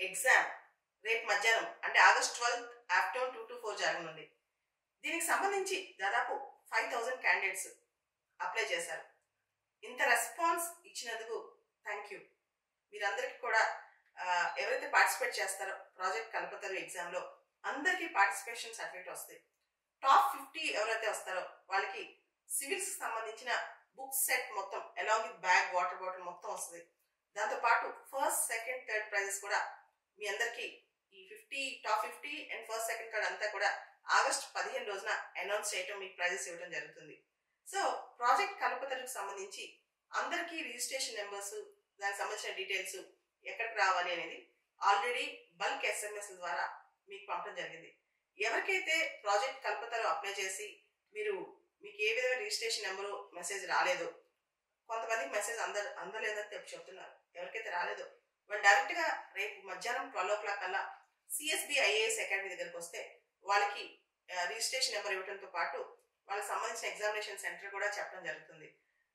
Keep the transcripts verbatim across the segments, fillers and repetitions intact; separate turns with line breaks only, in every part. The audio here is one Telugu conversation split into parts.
ఎగ్జామ్ రేపు మధ్యాహ్నం అంటే August twelfth afternoon two to four జరగనుంది. దీనికి సంబంధించి దాదాపు ఫైవ్ థౌజండ్ క్యాండిడేట్స్ అప్లై చేశారు. ఇంత రెస్పాన్స్ ఇచ్చినందుకు థ్యాంక్ యూ. మీరందరికీ కూడా ఎవరైతే పార్టిసిపేట్ చేస్తారో ప్రాజెక్ట్ కల్పతరు ఎగ్జామ్లో అందరికీ పార్టిసిపేషన్ సర్టిఫికేట్ వస్తాయి. టాప్ ఫిఫ్టీ ఎవరైతే వస్తారో వాళ్ళకి సివిల్స్ సంబంధించిన బుక్ సెట్ మొత్తం along with bag, water bottle మొత్తం వస్తుంది. దాంతోపాటు ఫస్ట్, సెకండ్, థర్డ్ ప్రైజెస్ కూడా మీ అందరికీ ఈ fifty top fifty and first, second card అంతా కూడా ఆగస్ట్ పదిహేను రోజున అనౌన్స్ చేయడం, మీకు ప్రైజెస్ ఇవ్వడం జరుగుతుంది. సో ప్రాజెక్ట్ కల్పతరుకు సంబంధించి అందరికీ రిజిస్ట్రేషన్ నెంబర్స్, దానికి సంబంధించిన డీటెయిల్స్ ఎక్కడికి రావాలి అనేది ఆల్రెడీ బల్క్ ఎస్ఎంఎస్ ద్వారా మీకు పంపడం జరిగింది. ఎవరికైతే ప్రాజెక్ట్ కల్పతరు అప్లై చేసి మీరు మీకు ఏ విధమైన రిజిస్ట్రేషన్ నెంబరు మెసేజ్ రాలేదో, కొంతమందికి మెసేజ్ అంద అందలేదని చెప్పి చెప్తున్నారు. ఎవరికైతే రాలేదో వాళ్ళు డైరెక్ట్గా రేపు మధ్యాహ్నం ట్వెల్వ్ ఓ క్లాక్ కల్లా సిఎస్బి ఐఏఎస్ అకాడమీ దగ్గరకు వస్తే వాళ్ళకి రిజిస్ట్రేషన్ నెంబర్ ఇవ్వడంతో పాటు వాళ్ళకి సంబంధించిన ఎగ్జామినేషన్ సెంటర్ కూడా చెప్పడం జరుగుతుంది.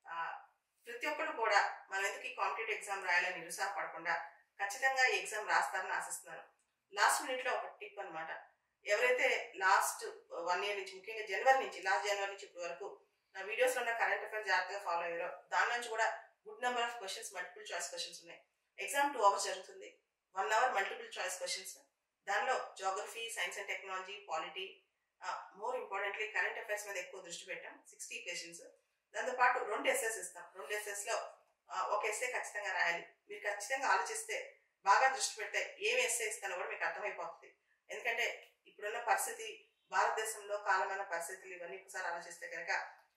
ప్రతి ఒక్కరు కూడా మనం ఎందుకు ఈ కాంపిటేటివ్ ఎగ్జామ్ రాయాలని నిరుత్సాహపడకుండా ఖచ్చితంగా ఈ ఎగ్జామ్ రాస్తారని ఆశిస్తున్నాను. లాస్ట్ మినిట్లో ఒక టిప్ అనమాట. ఎవరైతే లాస్ట్ వన్ ఇయర్ నుంచి, ముఖ్యంగా జనవరి నుంచి, లాస్ట్ జనవరి నుంచి ఇప్పటి వరకు నా వీడియోస్లో ఉన్న కరెంట్ అఫైర్స్ జాగ్రత్తగా ఫాలో అయ్యారో దాని నుంచి కూడా good number of questions, multiple choice questions ఉన్నాయి. ఎగ్జామ్ టూ అవర్స్ జరుగుతుంది. One hour multiple choice questions. దానిలో geography, science and technology, polity, more importantly current affairs మీద ఎక్కువ దృష్టి పెట్టాం. Sixty questions. దాంతోపాటు రెండు ఎస్ఎస్ ఇస్తాం. రెండు ఎస్ఎస్లో ఒక ఎస్ఏ ఖచ్చితంగా రాయాలి. మీరు ఖచ్చితంగా ఆలోచిస్తే, బాగా దృష్టి పెడితే ఏం ఎస్ఏ ఇస్తానో కూడా మీకు అర్థమైపోతుంది. ఎందుకంటే ఇప్పుడున్న పరిస్థితి, భారతదేశంలో కాలమైన పరిస్థితులు ఇవన్నీ ఒకసారి ఆలోచిస్తే కనుక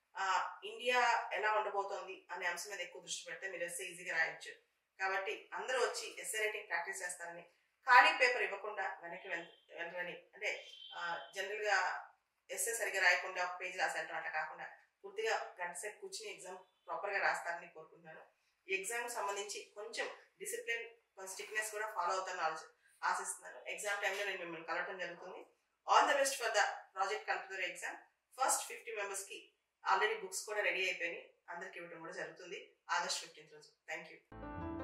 ఇండియా ఎలా ఉండబోతోంది అనే అంశం మీద ఎక్కువ దృష్టి పెడితే మీరు ఎస్ఏ ఈజీగా రాయొచ్చు. కాబట్టి అందరూ వచ్చి ఎస్ఏ రైటింగ్ ప్రాక్టీస్ చేస్తారని, ఖాళీ పేపర్ ఇవ్వకుండా వెనక్కి వెళ్ళరని, అంటే జనరల్గా ఎస్ఏ సరిగ్గా రాయకుండా ఒక పేజ్ రాసేటం అట్లా కాకుండా పూర్తిగా గంట సేపు కూర్చుని ఎగ్జామ్ ప్రాపర్గా రాస్తారని కోరుకుంటున్నాను. ఈ ఎగ్జామ్కి సంబంధించి కొంచెం డిసిప్లిన్, కొంచెం స్ట్రిక్ట్నెస్ కూడా ఫాలో అవుతాను ఆశిస్తున్నాను. ఎగ్జామ్ టైంలో నేను మిమ్మల్ని కలవటం జరుగుతుంది. All the best for the project Kalpataru exam. First fifty మెంబర్స్కి ఆల్రెడీ బుక్స్ కూడా రెడీ అయిపోయినాయి. అందరికి ఇవ్వడం కూడా జరుగుతుంది ఆగస్ట్ ఫిఫ్టీన్త్ రోజు. Thank you.